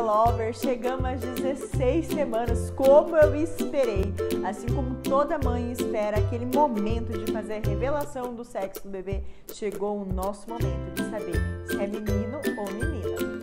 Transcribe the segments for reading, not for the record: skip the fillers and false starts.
Lover, chegamos às 16 semanas, como eu esperei. Assim como toda mãe espera aquele momento de fazer a revelação do sexo do bebê, chegou o nosso momento de saber se é menino ou menina.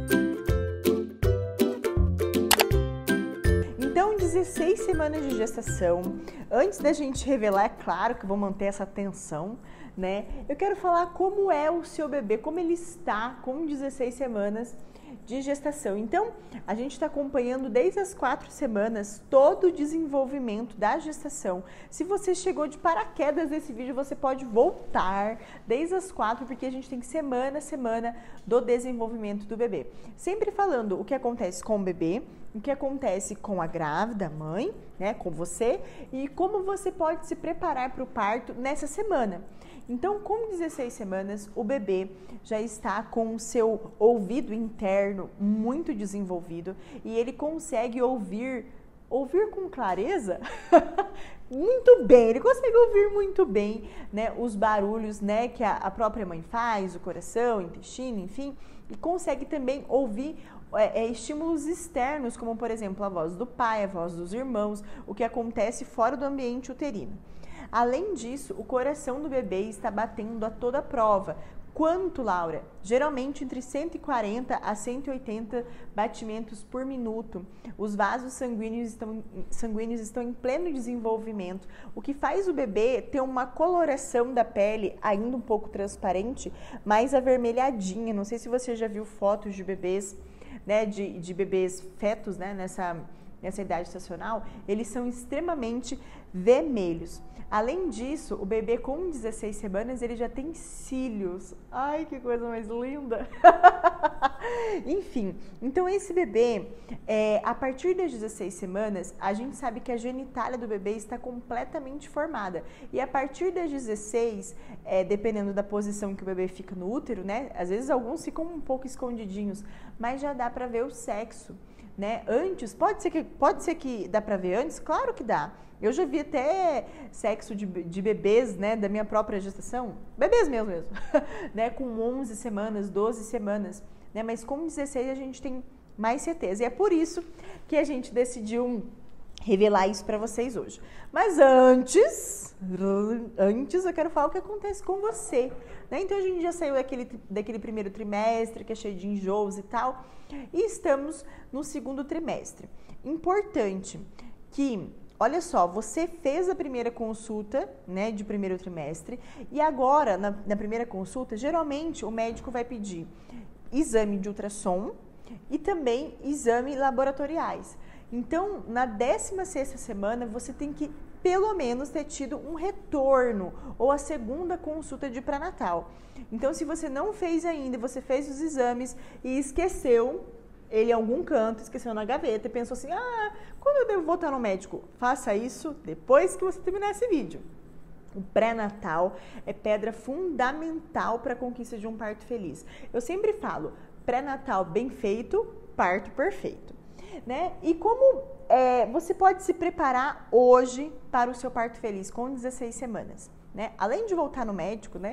Então, 16 semanas de gestação. Antes da gente revelar, é claro que eu vou manter essa tensão, né? Eu quero falar como é o seu bebê, como ele está com 16 semanas de gestação. Então, a gente está acompanhando desde as 4 semanas todo o desenvolvimento da gestação. Se você chegou de paraquedas nesse vídeo, você pode voltar desde as 4, porque a gente tem semana a semana do desenvolvimento do bebê. Sempre falando o que acontece com o bebê, o que acontece com a grávida, a mãe, né, com você, e como você pode se preparar para o parto nessa semana. Então, com 16 semanas, o bebê já está com o seu ouvido interno muito desenvolvido e ele consegue ouvir com clareza? Muito bem, ele consegue ouvir muito bem, né, os barulhos, né, que a própria mãe faz, o coração, o intestino, enfim, e consegue também ouvir estímulos externos, como por exemplo a voz do pai, a voz dos irmãos, o que acontece fora do ambiente uterino. Além disso, o coração do bebê está batendo a toda prova. Quanto, Laura? Geralmente entre 140 a 180 batimentos por minuto. Os vasos sanguíneos estão em pleno desenvolvimento, o que faz o bebê ter uma coloração da pele ainda um pouco transparente, mais avermelhadinha. Não sei se você já viu fotos de bebês, né, de bebês fetos, né, nessa idade estacional, eles são extremamente vermelhos. Além disso, o bebê com 16 semanas, ele já tem cílios. Ai, que coisa mais linda! Enfim, então esse bebê, a partir das 16 semanas, a gente sabe que a genitália do bebê está completamente formada. E a partir das 16, dependendo da posição que o bebê fica no útero, né? Às vezes alguns ficam um pouco escondidinhos, mas já dá para ver o sexo, né? Antes, pode ser que dá para ver antes? Claro que dá. Eu já vi até sexo de bebês, né, da minha própria gestação, bebês mesmo, né, com 11 semanas, 12 semanas, né, mas com 16 a gente tem mais certeza. E é por isso que a gente decidiu revelar isso para vocês hoje. Mas antes eu quero falar o que acontece com você, né? Então a gente já saiu daquele primeiro trimestre, que é cheio de enjoos e tal, e estamos no segundo trimestre. Importante que, olha só, você fez a primeira consulta, né, de primeiro trimestre, e agora, na primeira consulta, geralmente o médico vai pedir exame de ultrassom e também exame laboratoriais. Então, na 16ª semana, você tem que, pelo menos, ter tido um retorno ou a segunda consulta de pré-natal. Então, se você não fez ainda, você fez os exames e esqueceu ele em algum canto, esqueceu na gaveta e pensou assim, quando eu devo voltar no médico? Faça isso depois que você terminar esse vídeo. O pré-natal é pedra fundamental para a conquista de um parto feliz. Eu sempre falo, pré-natal bem feito, parto perfeito, né? E como você pode se preparar hoje para o seu parto feliz com 16 semanas? Né? Além de voltar no médico, né?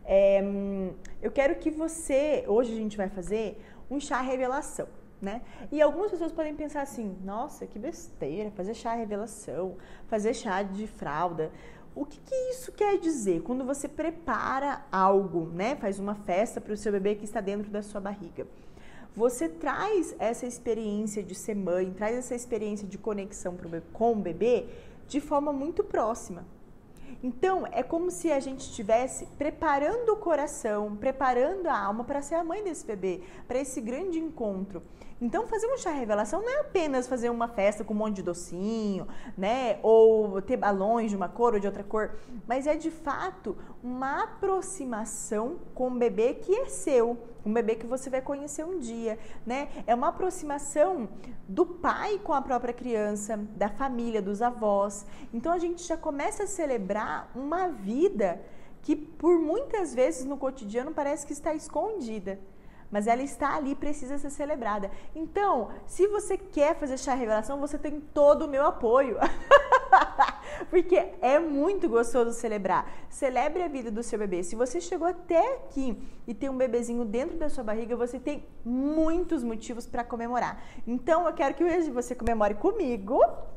Eu quero que você, hoje a gente vai fazer um chá revelação, né? E algumas pessoas podem pensar assim, nossa, que besteira, fazer chá revelação, fazer chá de fralda. O que isso quer dizer? Quando você prepara algo, né? Faz uma festa para o seu bebê que está dentro da sua barriga. Você traz essa experiência de ser mãe, traz essa experiência de conexão com o bebê de forma muito próxima. Então, é como se a gente estivesse preparando o coração, preparando a alma para ser a mãe desse bebê, para esse grande encontro. Então, fazer um chá revelação não é apenas fazer uma festa com um monte de docinho, né? Ou ter balões de uma cor ou de outra cor, mas é de fato uma aproximação com um bebê que é seu, um bebê que você vai conhecer um dia, né? É uma aproximação do pai com a própria criança, da família, dos avós. Então, a gente já começa a celebrar uma vida que por muitas vezes no cotidiano parece que está escondida. Mas ela está ali, precisa ser celebrada. Então, se você quer fazer chá revelação, você tem todo o meu apoio. Porque é muito gostoso celebrar. Celebre a vida do seu bebê. Se você chegou até aqui e tem um bebezinho dentro da sua barriga, você tem muitos motivos para comemorar. Então, eu quero que hoje você comemore comigo.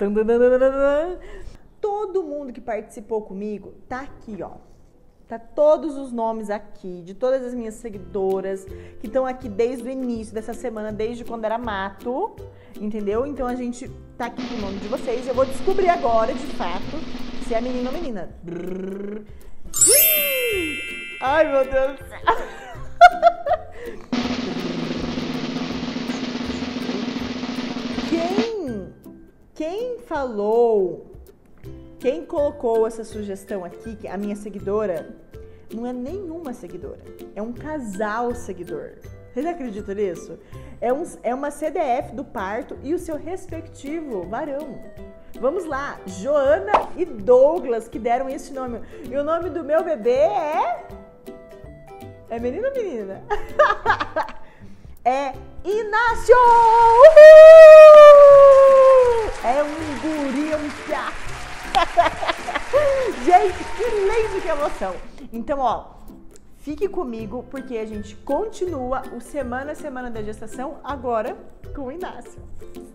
Todo mundo que participou comigo tá aqui, ó. Tá todos os nomes aqui, de todas as minhas seguidoras, que estão aqui desde o início dessa semana, desde quando era mato, entendeu? Então a gente tá aqui com o nome de vocês. Eu vou descobrir agora, de fato, se é menino ou menina. Ai, meu Deus do céu. Quem falou... Quem colocou essa sugestão aqui, que a minha seguidora, não é nenhuma seguidora, é um casal seguidor. Vocês acreditam nisso? É uma CDF do parto e o seu respectivo varão. Vamos lá, Joana e Douglas, que deram esse nome. E o nome do meu bebê é... É menino ou menina? É Inácio! Uhul! É um guri, é um piá. Gente, que lindo, que emoção. Então, ó, fique comigo porque a gente continua o Semana a Semana da Gestação agora com o Inácio.